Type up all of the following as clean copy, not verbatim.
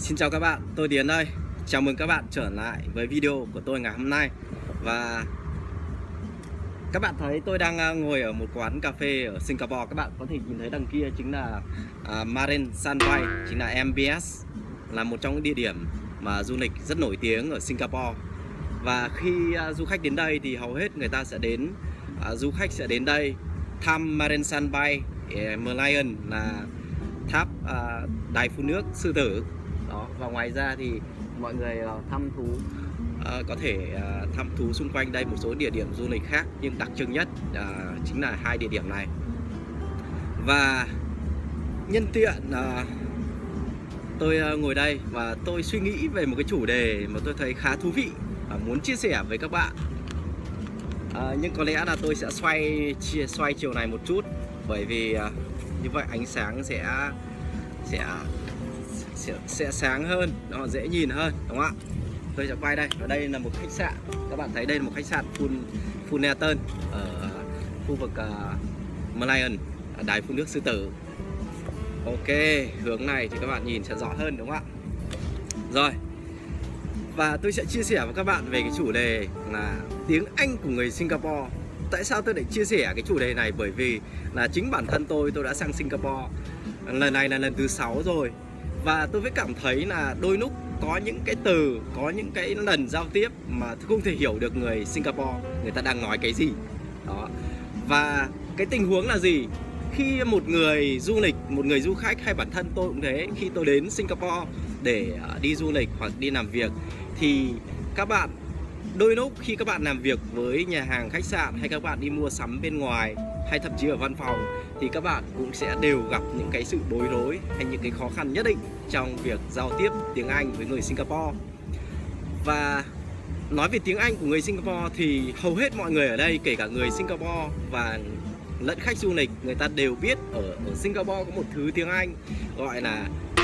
Xin chào các bạn, tôi Tiến đây. Chào mừng các bạn trở lại với video của tôi ngày hôm nay. Và các bạn thấy tôi đang ngồi ở một quán cà phê ở Singapore. Các bạn có thể nhìn thấy đằng kia chính là Marine Sunbay, chính là MBS, là một trong những địa điểm mà du lịch rất nổi tiếng ở Singapore. Và khi du khách đến đây thì hầu hết người ta sẽ đến, du khách sẽ đến đây thăm Marine Sunbay, Merlion là tháp đài phun nước sư tử đó. Và ngoài ra thì mọi người thăm thú, có thể thăm thú xung quanh đây một số địa điểm du lịch khác, nhưng đặc trưng nhất chính là hai địa điểm này. Và nhân tiện tôi ngồi đây và tôi suy nghĩ về một cái chủ đề mà tôi thấy khá thú vị và muốn chia sẻ với các bạn. Nhưng có lẽ là tôi sẽ xoay chiều này một chút, bởi vì như vậy ánh sáng sẽ sáng hơn, nó dễ nhìn hơn, đúng không ạ? Tôi sẽ quay đây, và đây là một khách sạn. Các bạn thấy đây là một khách sạn Fullerton ở khu vực Merlion, đài phun nước sư tử. Ok, hướng này thì các bạn nhìn sẽ rõ hơn, đúng không ạ? Rồi, và tôi sẽ chia sẻ với các bạn về cái chủ đề là tiếng Anh của người Singapore. Tại sao tôi lại chia sẻ cái chủ đề này? Bởi vì là chính bản thân tôi đã sang Singapore lần này là lần thứ 6 rồi. Và tôi mới cảm thấy là đôi lúc có những cái từ, có những cái lần giao tiếp mà tôi không thể hiểu được người Singapore người ta đang nói cái gì đó. Và cái tình huống là gì? Khi một người du lịch, một người du khách, hay bản thân tôi cũng thế, khi tôi đến Singapore để đi du lịch hoặc đi làm việc, thì các bạn đôi lúc khi các bạn làm việc với nhà hàng, khách sạn, hay các bạn đi mua sắm bên ngoài, hay thậm chí ở văn phòng, thì các bạn cũng sẽ đều gặp những cái sự bối rối hay những cái khó khăn nhất định trong việc giao tiếp tiếng Anh với người Singapore. Và nói về tiếng Anh của người Singapore thì hầu hết mọi người ở đây, kể cả người Singapore và lẫn khách du lịch, người ta đều biết ở Singapore có một thứ tiếng Anh gọi là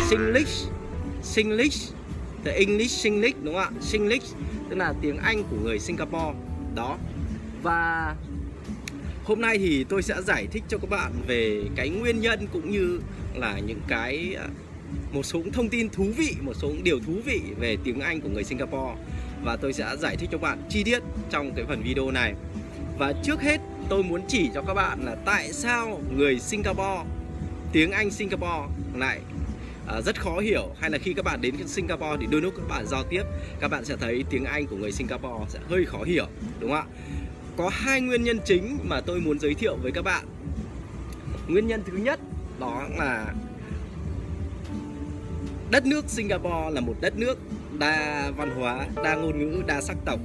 Singlish, the English Singlish, đúng không ạ? Singlish tức là tiếng Anh của người Singapore đó. Và hôm nay thì tôi sẽ giải thích cho các bạn về cái nguyên nhân, cũng như là những cái một số thông tin thú vị, một số điều thú vị về tiếng Anh của người Singapore. Và tôi sẽ giải thích cho các bạn chi tiết trong cái phần video này. Và trước hết tôi muốn chỉ cho các bạn là tại sao người Singapore, tiếng Anh Singapore lại rất khó hiểu, hay là khi các bạn đến Singapore thì đôi lúc các bạn giao tiếp, các bạn sẽ thấy tiếng Anh của người Singapore sẽ hơi khó hiểu, đúng không ạ? Có hai nguyên nhân chính mà tôi muốn giới thiệu với các bạn. Nguyên nhân thứ nhất đó là đất nước Singapore là một đất nước đa văn hóa, đa ngôn ngữ, đa sắc tộc.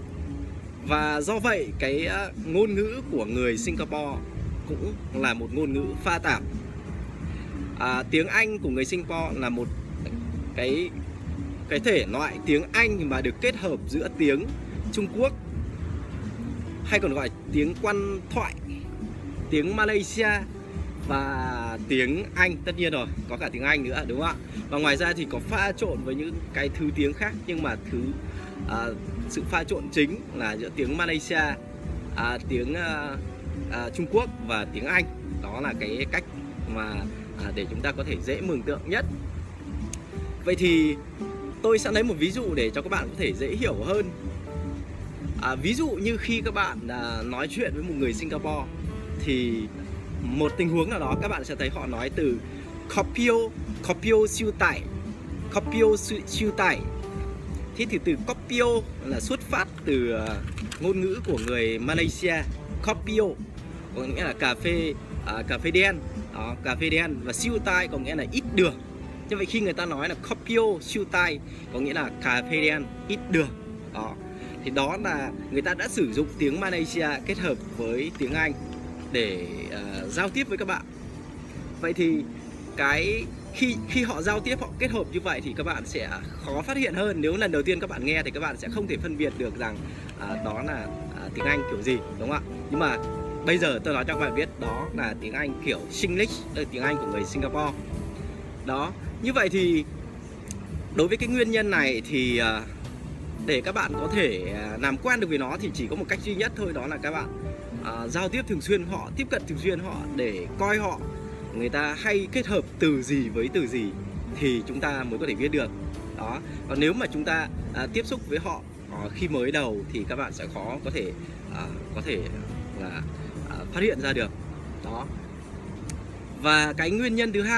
Và do vậy cái ngôn ngữ của người Singapore cũng là một ngôn ngữ pha tạp. Tiếng Anh của người Singapore là một cái thể loại tiếng Anh mà được kết hợp giữa tiếng Trung Quốc, hay còn gọi tiếng quan thoại, tiếng Malaysia và tiếng Anh. Tất nhiên rồi, có cả tiếng Anh nữa, đúng không ạ? Và ngoài ra thì có pha trộn với những cái thứ tiếng khác, nhưng mà sự pha trộn chính là giữa tiếng Malaysia, tiếng Trung Quốc và tiếng Anh. Đó là cái cách mà để chúng ta có thể dễ mường tượng nhất. Vậy thì tôi sẽ lấy một ví dụ để cho các bạn có thể dễ hiểu hơn. Ví dụ như khi các bạn nói chuyện với một người Singapore, thì một tình huống nào đó các bạn sẽ thấy họ nói từ Kopio siêu tải, Kopio siêu tải. Thế thì từ Kopio là xuất phát từ ngôn ngữ của người Malaysia. Kopio có nghĩa là cà phê đen đó, cà phê đen, và siêu tai có nghĩa là ít đường. Như vậy khi người ta nói là Kopio siêu tai có nghĩa là cà phê đen ít đường đó, thì đó là người ta đã sử dụng tiếng Malaysia kết hợp với tiếng Anh để giao tiếp với các bạn. Vậy thì khi họ giao tiếp, họ kết hợp như vậy thì các bạn sẽ khó phát hiện hơn. Nếu lần đầu tiên các bạn nghe thì các bạn sẽ không thể phân biệt được rằng đó là tiếng Anh kiểu gì, đúng không ạ? Nhưng mà bây giờ tôi nói cho các bạn biết đó là tiếng Anh kiểu Singlish, tiếng Anh của người Singapore đó. Như vậy thì đối với cái nguyên nhân này thì để các bạn có thể làm quen được với nó thì chỉ có một cách duy nhất thôi, đó là các bạn giao tiếp thường xuyên họ, tiếp cận thường xuyên họ, để coi họ người ta hay kết hợp từ gì với từ gì, thì chúng ta mới có thể biết được. Đó. Còn nếu mà chúng ta tiếp xúc với họ khi mới đầu thì các bạn sẽ khó có thể là phát hiện ra được. Đó. Và cái nguyên nhân thứ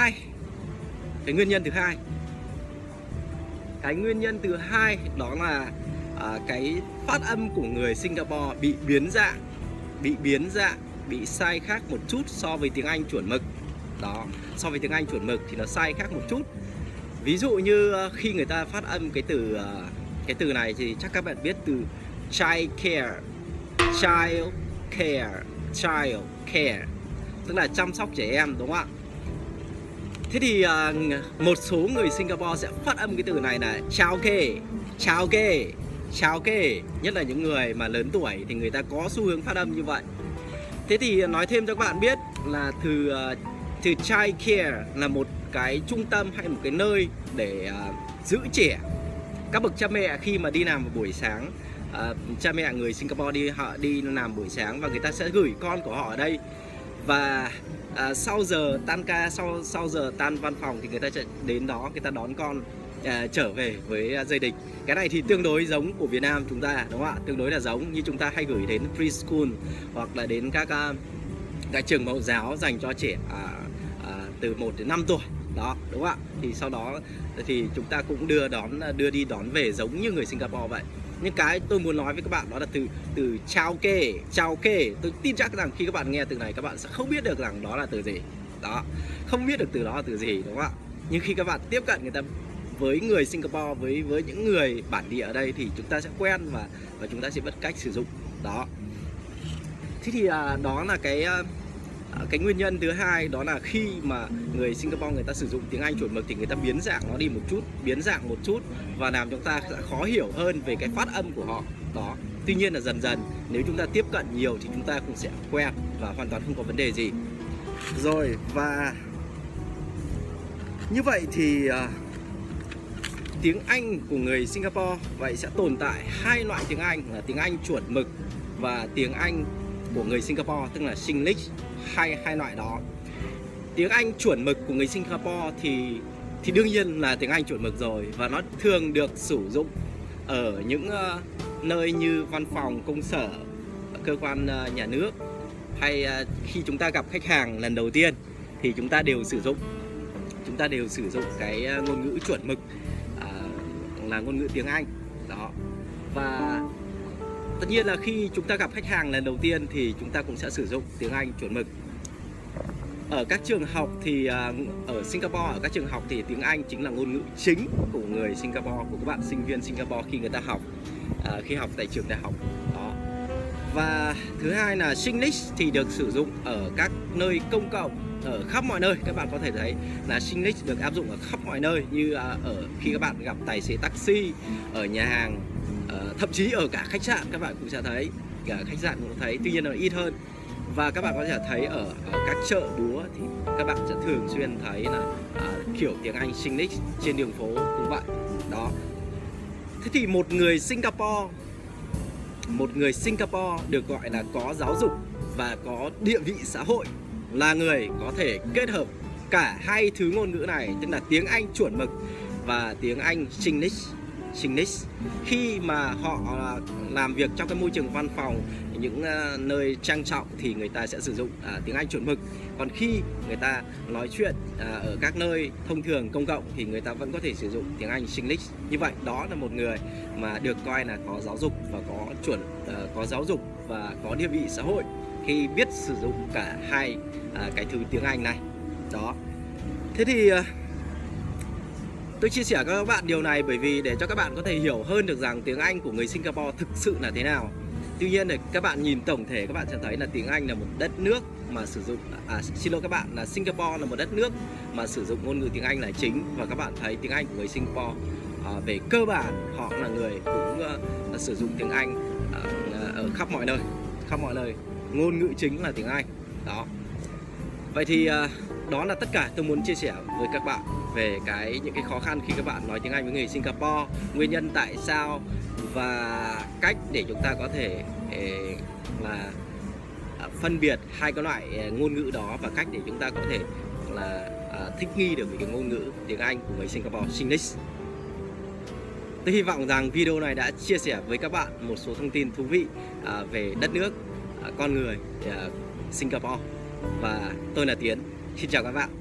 hai đó là cái phát âm của người Singapore bị biến dạng, bị sai khác một chút so với tiếng Anh chuẩn mực. Đó, so với tiếng Anh chuẩn mực thì nó sai khác một chút. Ví dụ như khi người ta phát âm cái từ này thì chắc các bạn biết từ child care, tức là chăm sóc trẻ em, đúng không ạ? Thế thì một số người Singapore sẽ phát âm cái từ này là chao kê, nhất là những người mà lớn tuổi thì người ta có xu hướng phát âm như vậy. Thế thì nói thêm cho các bạn biết là từ child care là một cái trung tâm hay một cái nơi để giữ trẻ. Các bậc cha mẹ khi mà đi làm vào buổi sáng, cha mẹ người Singapore đi làm buổi sáng và người ta sẽ gửi con của họ ở đây. Và sau giờ tan ca, sau giờ tan văn phòng thì người ta sẽ đến đó, người ta đón con trở về với gia đình. Cái này thì tương đối giống của Việt Nam chúng ta, đúng không ạ? Tương đối là giống, như chúng ta hay gửi đến preschool hoặc là đến các trường mẫu giáo dành cho trẻ từ 1 đến 5 tuổi. Đó, đúng không ạ? Thì sau đó thì chúng ta cũng đưa đi đón về giống như người Singapore vậy. Nhưng cái tôi muốn nói với các bạn đó là từ chao kê. Tôi tin chắc rằng khi các bạn nghe từ này các bạn sẽ không biết được rằng đó là từ gì. Đó, không biết được từ đó là từ gì, đúng không ạ? Nhưng khi các bạn tiếp cận người ta với người Singapore, với những người bản địa ở đây thì chúng ta sẽ quen và chúng ta sẽ biết cách sử dụng. Đó. Thế thì đó là cái nguyên nhân thứ hai, đó là khi mà người Singapore người ta sử dụng tiếng Anh chuẩn mực thì người ta biến dạng nó đi một chút và làm chúng ta sẽ khó hiểu hơn về cái phát âm của họ. Đó. Tuy nhiên là dần dần nếu chúng ta tiếp cận nhiều thì chúng ta cũng sẽ quen và hoàn toàn không có vấn đề gì. Rồi, và như vậy thì tiếng Anh của người Singapore vậy sẽ tồn tại hai loại tiếng Anh là tiếng Anh chuẩn mực và tiếng Anh của người Singapore, tức là Singlish. Hai loại đó. Tiếng Anh chuẩn mực của người Singapore thì đương nhiên là tiếng Anh chuẩn mực rồi, và nó thường được sử dụng ở những nơi như văn phòng, công sở, cơ quan nhà nước, hay khi chúng ta gặp khách hàng lần đầu tiên thì chúng ta đều sử dụng cái ngôn ngữ chuẩn mực là ngôn ngữ tiếng Anh. Đó. Và tất nhiên là khi chúng ta gặp khách hàng lần đầu tiên thì chúng ta cũng sẽ sử dụng tiếng Anh chuẩn mực. Ở các trường học thì ở Singapore, ở các trường học thì tiếng Anh chính là ngôn ngữ chính của người Singapore, của các bạn sinh viên Singapore khi người ta học, khi học tại trường đại học. Đó. Và thứ hai là Singlish thì được sử dụng ở các nơi công cộng, ở khắp mọi nơi. Các bạn có thể thấy là Singlish được áp dụng ở khắp mọi nơi, như ở khi các bạn gặp tài xế taxi, ở nhà hàng, thậm chí ở cả khách sạn các bạn cũng sẽ thấy, cả khách sạn cũng thấy, tuy nhiên là ít hơn. Và các bạn có thể thấy ở các chợ búa thì các bạn sẽ thường xuyên thấy là kiểu tiếng Anh Singlish trên đường phố cũng vậy. Đó. Thế thì một người Singapore được gọi là có giáo dục và có địa vị xã hội là người có thể kết hợp cả hai thứ ngôn ngữ này, tức là tiếng Anh chuẩn mực và tiếng Anh Singlish. Khi mà họ làm việc trong cái môi trường văn phòng, những nơi trang trọng thì người ta sẽ sử dụng tiếng Anh chuẩn mực. Còn khi người ta nói chuyện ở các nơi thông thường công cộng thì người ta vẫn có thể sử dụng tiếng Anh Singlish. Như vậy đó là một người mà được coi là có giáo dục và có giáo dục và có địa vị xã hội khi biết sử dụng cả hai cái thứ tiếng Anh này. Đó. Thế thì tôi chia sẻ với các bạn điều này bởi vì để cho các bạn có thể hiểu hơn được rằng tiếng Anh của người Singapore thực sự là thế nào. Tuy nhiên thì các bạn nhìn tổng thể các bạn sẽ thấy là tiếng Anh là một đất nước mà sử dụng xin lỗi các bạn, là Singapore là một đất nước mà sử dụng ngôn ngữ tiếng Anh là chính. Và các bạn thấy tiếng Anh của người Singapore về cơ bản họ là người cũng sử dụng tiếng Anh ở khắp mọi nơi. Ngôn ngữ chính là tiếng Anh. Đó. Vậy thì đó là tất cả tôi muốn chia sẻ với các bạn về những cái khó khăn khi các bạn nói tiếng Anh với người Singapore, nguyên nhân tại sao và cách để chúng ta có thể là phân biệt hai cái loại ngôn ngữ đó, và cách để chúng ta có thể là thích nghi được với cái ngôn ngữ tiếng Anh của người Singapore, Singlish. Tôi hy vọng rằng video này đã chia sẻ với các bạn một số thông tin thú vị về đất nước, con người Singapore. Và tôi là Tiến. Xin chào các bạn.